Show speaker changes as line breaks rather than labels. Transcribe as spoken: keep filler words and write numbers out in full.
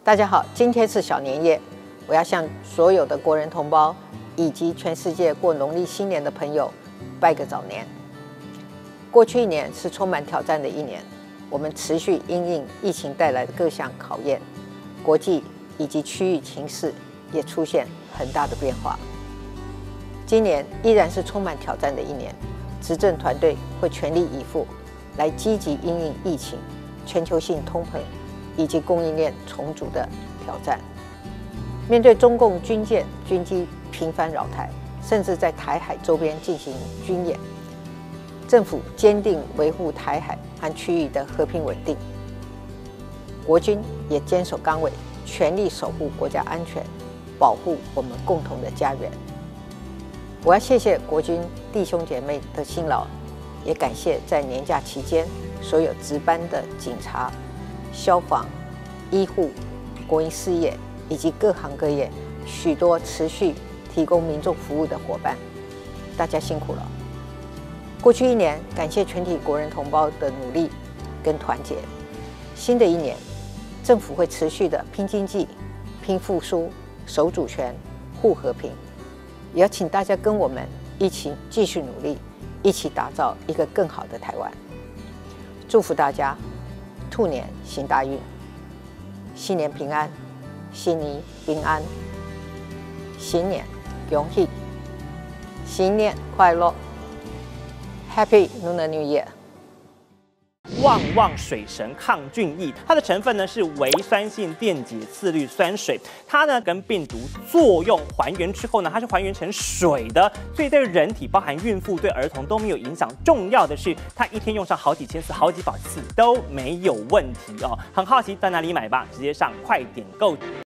大家好，今天是小年夜，我要向所有的国人同胞以及全世界过农历新年的朋友拜个早年。过去一年是充满挑战的一年，我们持续因应疫情带来的各项考验，国际以及区域情势也出现很大的变化。今年依然是充满挑战的一年，执政团队会全力以赴来积极因应疫情、全球性通膨以及供应链重组的挑战。面对中共军舰、军机频繁扰台，甚至在台海周边进行军演，政府坚定维护台海和区域的和平稳定，国军也坚守岗位，全力守护国家安全，保护我们共同的家园。我要谢谢国军弟兄姐妹的辛劳，也感谢在年假期间所有值班的警察、消防、医护、国营事业以及各行各业许多持续提供民众服务的伙伴，大家辛苦了。过去一年，感谢全体国人同胞的努力跟团结。新的一年，政府会持续的拼经济、拼复苏、守主权、护和平。也要请大家跟我们一起继续努力，一起打造一个更好的台湾。祝福大家兔年行大运，新年平安，新年平安，新年恭喜，新年快乐 ，Happy Lunar New Year！
旺旺水神抗菌液，它的成分呢是微酸性电解次氯酸水，它呢跟病毒作用还原之后呢，它是还原成水的，所以对人体，包含孕妇、对儿童都没有影响。重要的是，它一天用上好几千次、好几百次都没有问题哦。很好奇在哪里买吧？直接上快点购。